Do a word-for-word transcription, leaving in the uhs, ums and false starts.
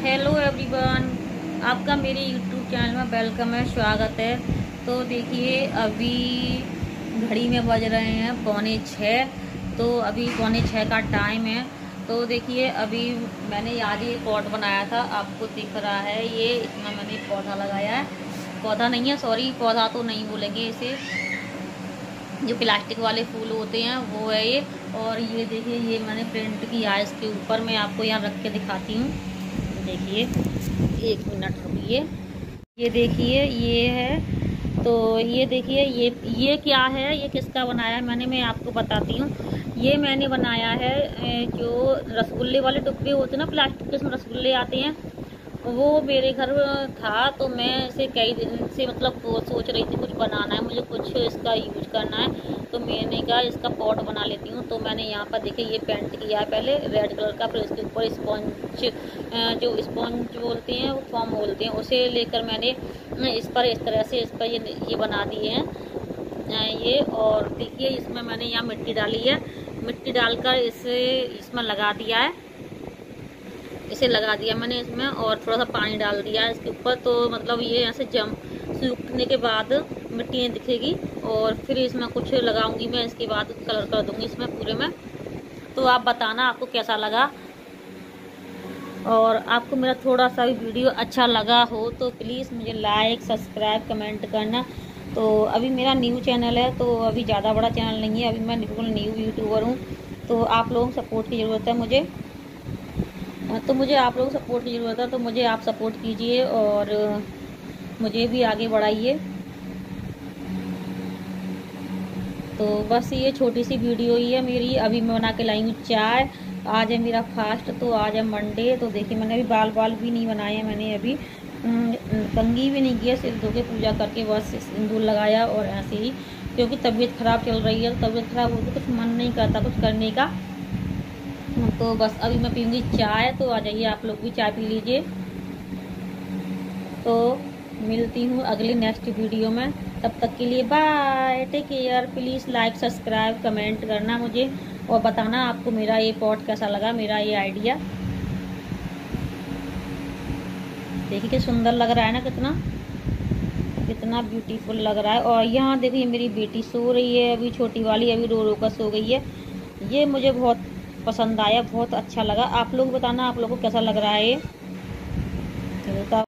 Hello everyone, आपका मेरे YouTube channel में वेलकम है, स्वागत है। तो देखिए अभी घड़ी में बज रहे हैं पौने छः। तो अभी पौने छः का टाइम है। तो देखिए अभी मैंने आज ये पॉट बनाया था, आपको दिख रहा है ये, इसमें मैंने पौधा लगाया है। पौधा नहीं है, सॉरी पौधा तो नहीं बोलेंगे इसे, जो प्लास्टिक वाले फूल होते हैं वो है ये। और ये देखिए ये मैंने प्रिंट किया है इसके ऊपर, मैं आपको यहाँ रख के दिखाती हूँ। देखिए एक मिनट रुकिए, ये देखिए ये है। तो ये देखिए ये ये क्या है, ये किसका बनाया है मैंने, मैं आपको बताती हूँ। ये मैंने बनाया है जो रसगुल्ले वाले डिब्बे होते हैं ना, प्लास्टिक के, इसमें रसगुल्ले आते हैं, वो मेरे घर था। तो मैं इसे कई दिन से मतलब वो सोच रही थी कुछ बनाना है, मुझे कुछ इसका यूज करना है। तो मैंने कहा इसका पॉट बना लेती हूँ। तो मैंने यहाँ पर देखिए ये पेंट किया है पहले रेड कलर का, फिर इसके ऊपर स्पॉन्ज, जो स्पॉन्ज बोलते हैं वो फॉर्म बोलते हैं, उसे लेकर मैंने इस पर इस तरह से इस पर ये ये बना दिए हैं ये। और देखिए इसमें मैंने यहाँ मिट्टी डाली है, मिट्टी डालकर इसे इसमें लगा दिया है, इसे लगा दिया मैंने इसमें, और थोड़ा सा पानी डाल दिया इसके ऊपर। तो मतलब ये ऐसे जम सूखने के बाद मिट्टी दिखेगी, और फिर इसमें कुछ लगाऊंगी मैं, इसके बाद कलर कर दूंगी इसमें पूरे में। तो आप बताना आपको कैसा लगा, और आपको मेरा थोड़ा सा भी वीडियो अच्छा लगा हो तो प्लीज़ मुझे लाइक सब्सक्राइब कमेंट करना। तो अभी मेरा न्यू चैनल है, तो अभी ज़्यादा बड़ा चैनल नहीं है, अभी मैं बिल्कुल न्यू यूट्यूबर हूँ। तो आप लोगों को सपोर्ट की ज़रूरत है मुझे, तो मुझे आप लोगों को सपोर्ट की ज़रूरत है। तो मुझे आप सपोर्ट कीजिए और मुझे भी आगे बढ़ाइए। तो बस ये छोटी सी वीडियो ही है मेरी। अभी मैं बना के लाई हूँ चाय, आज है मेरा फास्ट, तो आज है मंडे। तो देखिए मैंने अभी बाल बाल भी नहीं बनाए हैं, मैंने अभी कंघी भी नहीं किया, सिर्फ धो के पूजा करके बस सिंदूर लगाया और ऐसे ही, क्योंकि तबीयत ख़राब चल रही है। तबीयत ख़राब होती तो कुछ मन नहीं करता कुछ करने का। तो बस अभी मैं पीऊँगी चाय, तो आ जाइए आप लोग भी चाय पी लीजिए। तो मिलती हूँ अगले नेक्स्ट वीडियो में, तब तक के लिए bye, take care. Please like subscribe comment करना मुझे, और बताना आपको मेरा ये पॉट कैसा लगा, मेरा ये आइडिया। देखिए कितना सुंदर लग रहा है ना, कितना कितना ब्यूटीफुल लग रहा है। और यहाँ देखिए मेरी बेटी सो रही है अभी, छोटी वाली अभी रो रो कर सो गई है। ये मुझे बहुत पसंद आया, बहुत अच्छा लगा। आप लोग बताना आप लोगों को कैसा लग रहा है ये।